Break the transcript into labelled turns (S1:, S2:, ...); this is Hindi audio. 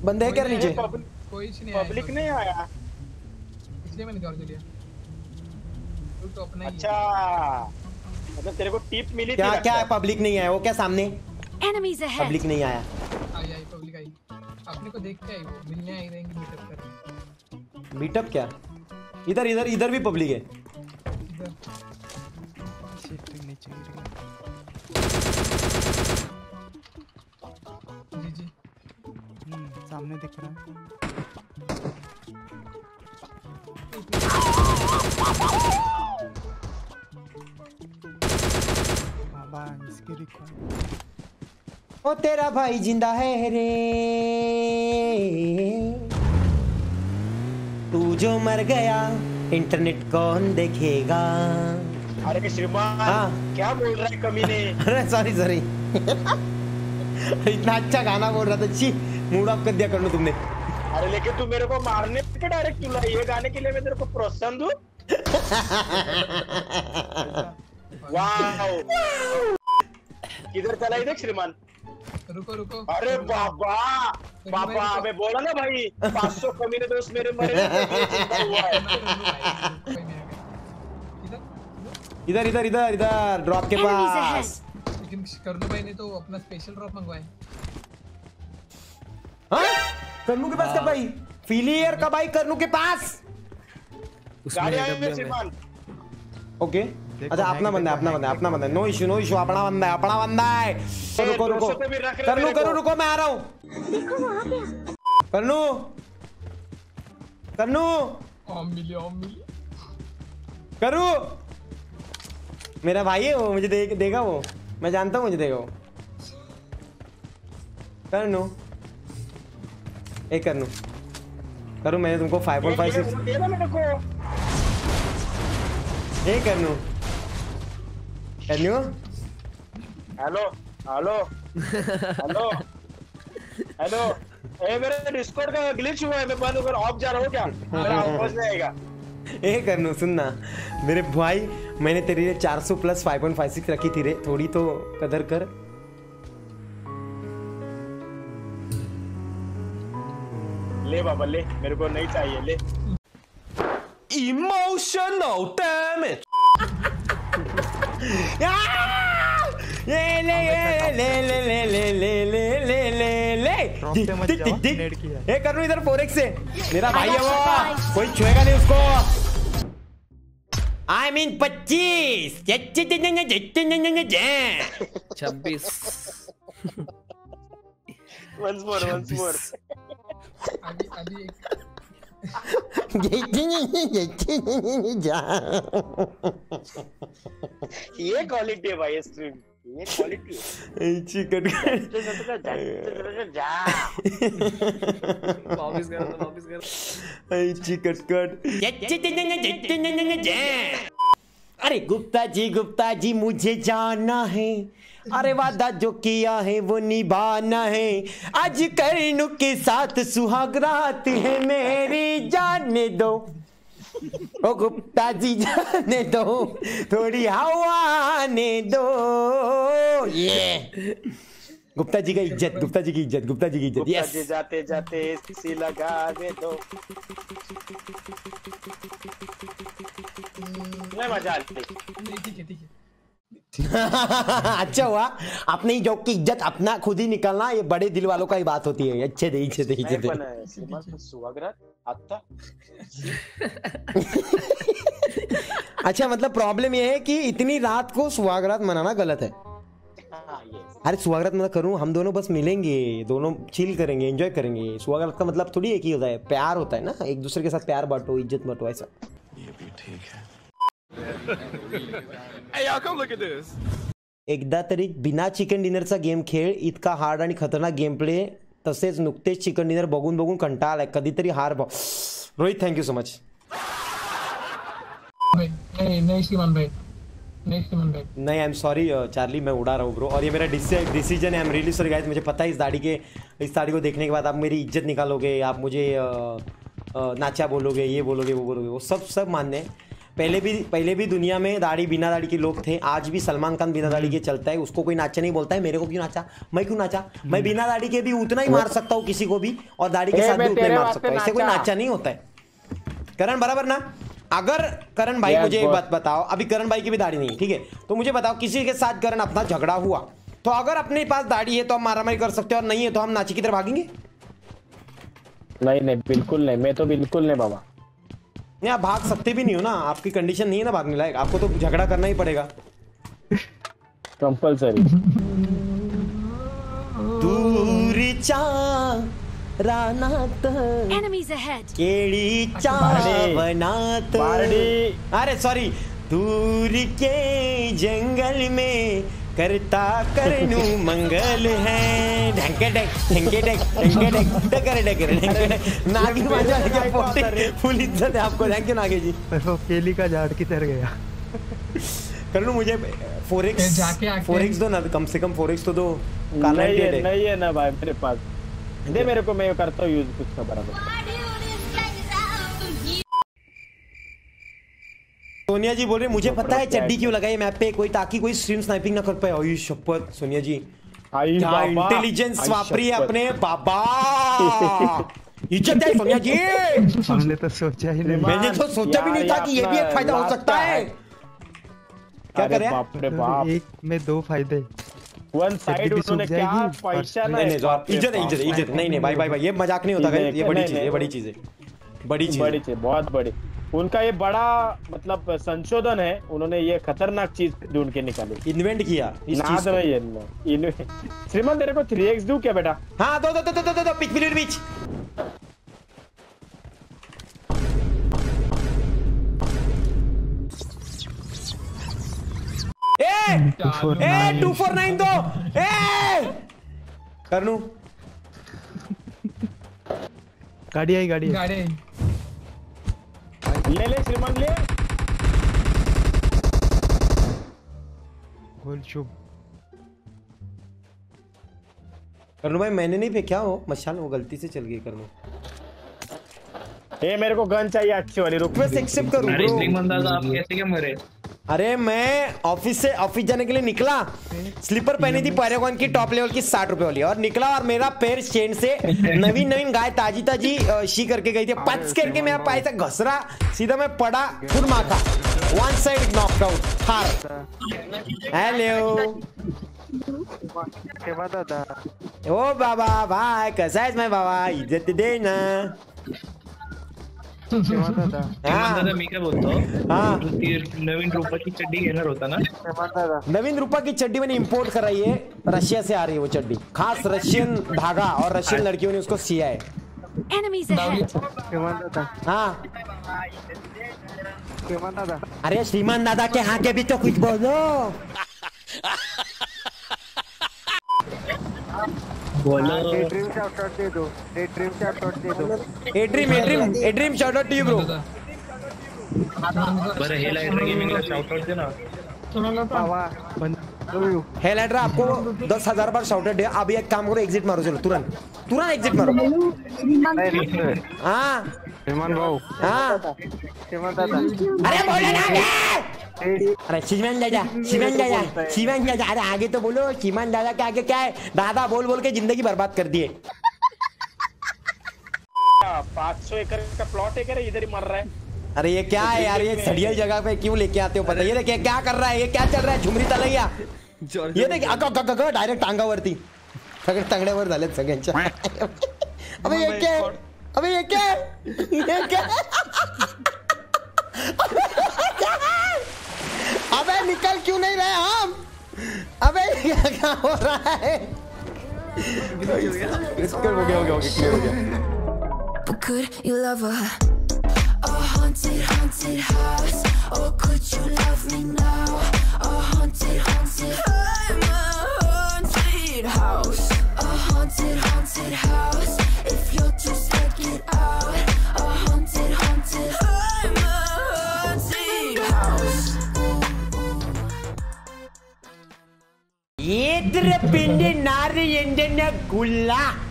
S1: बंदे है क्या नीचे?
S2: कोई नहीं आया,
S3: पब्लिक नहीं आया
S2: इसलिए मैंने कॉल किया। तो अपना ही
S3: अच्छा मतलब तेरे को टिप मिली थी?
S1: क्या क्या है पब्लिक नहीं आया? वो क्या सामने
S4: Enemies ahead.
S1: पब्लिक नहीं आया?
S2: आई पब्लिक आई, अपने को देख के आई, वो मिलने आई रहेंगे मीटअप कर।
S1: मीटअप क्या? इधर इधर इधर भी पब्लिक है।
S2: इधर
S5: नीचे
S2: जी जी
S5: सामने दिख रहा है। बाबा इसके दिखो।
S1: ओ तेरा भाई जिंदा है रे, तू जो मर गया इंटरनेट कौन देखेगा?
S3: अरे श्रीमान
S1: हाँ।
S3: क्या बोल रहा है कमीने?
S1: अरे सॉरी सॉरी इतना अच्छा गाना बोल रहा था। छी मूड ऑफ कर दिया कर लो तुमने।
S3: अरे लेकिन तू मेरे को मारने पे डायरेक्ट तुला ये गाने के लिए मैं तेरे को प्रोत्साहन दूं? वाओ किधर चला देख श्रीमान।
S2: रुको रुको।
S3: अरे बाबा बाबा मैं बोला ना भाई 500 कमीने दोस्त मेरे मरे हुआ है।
S1: इधर इधर इधर इधर ड्रॉप के पास।
S2: लेकिन करनू भाई ने तो अपना स्पेशल ड्रॉप मंगवाया।
S1: हाँ? करनू के पास का भाई फिलियर का भाई करनू के पास
S3: गाड़ी आई है श्रीमान।
S1: ओके अच्छा अपना बंदा है, अपना बंदा है, अपना बंदा है। नो इशू अपना बंदा है, अपना बंदा है। रुको रुको करनू करो रुको मैं आ रहा हूँ।
S4: देखो वहाँ पे।
S1: करनू करनू
S2: मिली
S1: करू मेरा भाई है वो, मुझे देगा वो, मैं जानता हूँ मुझे देगा वो। करनू एक करनू करूँ मैंने तुमको 5.56 ए करनू करनू
S3: हेलो हेलो हेलो हेलो ए मेरे डिस्कॉर्ड का ग्लिच हुआ है, मैं बंद होकर ऑफ जा रहा हूँ क्या? मेरा आवाज नहीं आएगा।
S1: ए करनू सुनना मेरे भाई, मैंने तेरे लिए 400 प्लस 5.56 रखी थी रे, थोड़ी तो कदर कर।
S3: ले बाबा ले, मेरे को नहीं चाहिए ले।
S6: Emotional damage.
S1: ले ले ले ले ले ले ले ले ले ले ले ए करनू इधर 4x से मेरा भाई है वो, कोई छुएगा नहीं उसको। I mean 25
S6: छब्बीस
S3: once more
S2: अभी
S3: ये क्वालिटी है भाई स्ट्रीम, ये क्वालिटी है।
S1: चिकन
S6: वापस कर
S1: चिकन कट। अरे गुप्ता जी मुझे जाना है, अरे वादा जो किया है वो निभाना है। आज करनू के साथ सुहाग रात है मेरी, जाने दो ओ गुप्ता जी जाने दो, थोड़ी हवा आने दो। ये गुप्ता जी का इज्जत, गुप्ता जी की इज्जत, गुप्ता जी की इज्जत।
S3: गुप्ता जी जाते जाते सी लगा दे दो। मैं मजा आती।
S2: ठीक है
S1: अच्छा हुआ आपने ही जॉब की इज्जत अपना खुद ही निकलना, ये बड़े दिल वालों का ही बात होती है। अच्छे दे आता। अच्छा मतलब प्रॉब्लम ये है कि इतनी रात को सुहागरात मनाना गलत है। अरे सुहागरात मतलब करूँ, हम दोनों बस मिलेंगे, दोनों चिल करेंगे, एंजॉय करेंगे। सुहागरात का मतलब थोड़ी एक ही होता है, प्यार होता है ना, एक दूसरे के साथ प्यार बांटो, इज्जत बांटो, ऐसा।
S6: ये भी ठीक है। Hey y'all, come look at this.
S1: एकदा तरी बिना चिकन डिनरचा गेम खेळ, इतका हार्ड आणि खतरनाक गेम प्ले, तसेच नुकतेच चिकन डिनर बघून बघून कंटाळा आलाय, कधीतरी हार भाव। Rohit thank you so much.
S2: नहीं श्रीमान भाई,
S1: नहीं आई एम सॉरी चार्ली, मैं उड़ा रहा हूँ ब्रो, और ये मेरा डिसीजन है। I am really sorry guys, मुझे पता है इस दाढ़ी को देखने के बाद आप मेरी इज्जत निकालोगे, आप मुझे नाचा बोलोगे, ये बोलोगे, वो बोलोगे, वो सब मान्य है। पहले भी दुनिया में दाढ़ी बिना दाढ़ी के लोग थे, आज भी सलमान खान बिना दाढ़ी के चलता है, उसको कोई नाचा नहीं बोलता है। मेरे को क्यों नाचा, मैं क्यों नाचा, मैं बिना दाढ़ी के भी उतना ही मार सकता हूँ किसी को भी, और दाढ़ी के साथ भी उतना ही मार सकता हूँ, ऐसे कोई नाचा नहीं होता है। करण बराबर ना? अगर करण भाई मुझे एक बात बताओ, अभी करण भाई की भी दाढ़ी नहीं, ठीक है, तो मुझे बताओ किसी के साथ करण अपना झगड़ा हुआ, तो अगर अपने पास दाढ़ी है तो हम मारामारी कर सकते हैं, और नहीं है तो हम नाची की तरफ भागेंगे?
S3: नहीं बिल्कुल नहीं, मैं तो बिल्कुल नहीं बाबा।
S1: नहीं, आप भाग सकते भी नहीं हो ना, आपकी कंडीशन नहीं है ना भागने लायक, आपको तो झगड़ा करना ही पड़ेगा
S3: कंपलसरी।
S1: दूर रानात
S4: Enemies ahead.
S1: केड़ी चावनात, अरे सॉरी, दूर के जंगल में करता करनू मंगल है, ढंके ढक ढंके ढक ढंके ढक डकर डकर ढंके ढक। नागी माजा के पोटे फुल इज्जत है आपको, थैंक यू नागे जी।
S5: वो केली का झाड़ किधर गया?
S1: कर लो मुझे 4x दो ना, कम से कम 4x तो दो।
S3: नहीं है ना भाई मेरे पास, दे मेरे को, मैं करता हूँ यूज कुछ का बराबर।
S1: सोनिया जी बोल रहे मुझे पता है चड्डी क्यों लगाई मैप पे, कोई ताकि कोई स्ट्रीम स्नाइपिंग ना कर पाए। आई शपथ सोनिया जी, क्या इंटेलिजेंस वापरी है अपने बाबा, इज्जत है सोनिया जी।
S5: हमने तो सोचा ही नहीं,
S1: मैंने तो सोचा भी नहीं था कि ये भी एक फायदा हो सकता है। क्या करे
S3: बाप रे बाप,
S5: एक में दो फायदे,
S3: वन साइड उन्होंने क्या पैसा
S1: नहीं, इज्जत है इज्जत इज्जत, नहीं भाई ये मजाक नहीं होता, ये बड़ी चीज है, बड़ी चीज है, बड़ी चीज, बहुत बड़ी। उनका ये बड़ा मतलब संशोधन है, उन्होंने ये खतरनाक चीज ढूंढ के निकाली, इन्वेंट किया इस चीज को। श्रीमान तेरे को 3x दूं क्या बेटा? हाँ दो पिच। ए 249 दो, करनू
S5: गाड़ी आई
S3: ले श्रीमान ले।
S5: बोल शुभ।
S1: करनू भाई मैंने नहीं फेंका वो मशाल, वो गलती से चल गई करनू।
S3: ए मेरे को गन चाहिए अच्छी वाली, रुक
S1: मैं एक्सेप्ट करूं ब्रो।
S6: आप कैसे क्या मरे?
S1: अरे मैं ऑफिस जाने के लिए निकला, स्लीपर पहनी थी पैरागॉन की टॉप लेवल की 60 रुपए वाली, और निकला और मेरा पैर चेन से नवीन गाय ताजी शी करके गई थी, पच करके मेरा पैर से घसरा, सीधा मैं पड़ा खुद माथा, वन साइड नॉकआउट हार। हेलो
S5: दादा,
S1: ओ बाबा भाई कैसा है मैं बाबा, इज्जत देना।
S6: दादा मी काय बोलतो, नवीन रूपा की चड्डी घेणार होता ना?
S1: नवीन रूपा की चड्डी मैंने इंपोर्ट कराई है, रशिया से आ रही है वो चड्डी, खास रशियन धागा और रशियन लड़कियों ने उसको सिया है।
S4: Enemies ahead.
S1: हाँ अरे श्रीमान दादा के आगे भी तो कुछ बोलो।
S5: ड्रीम शाउट आउट दे दो,
S1: dream shout out to you bro.
S6: बरं हे लाइट गेमिंगला शाउट आउट दे ना।
S1: हे लाइटर आपको 10,000 बार शाउट आउट दे। अभी एक काम करो, एग्जिट मारो, चलो तुरंत एग्जिट मारो। हाँ हाँ अरे बोलो ना, अरे शिवान दादा अरे आगे तो बोलो, शिवान दादा के आगे क्या है, दादा बोल के जिंदगी बर्बाद कर दिए।
S3: 500 एकड़ का प्लॉट है, इधर ही मर रहा है।
S1: अरे ये क्या है यार, ये सड़ियल जगह पे क्यों लेके आते हो? पता ये देखिए क्या कर रहा है, ये क्या चल रहा है, झुमरी तलैया, ये देखिए डायरेक्ट टांगावरती सगळे तंगड्यावर झालेत सगळ्यांच्या। अबे ये क्या अबे निकल क्यों नहीं रहे हम? अबे क्या हो रहा है? हो गया।
S7: Could you love her? A haunted house. Oh, could you love me now? A haunted I'm a haunted house. A haunted house. If you're too scared, get out. A haunted I'm a haunted house.
S1: Yedre pindi nari yendene gulla.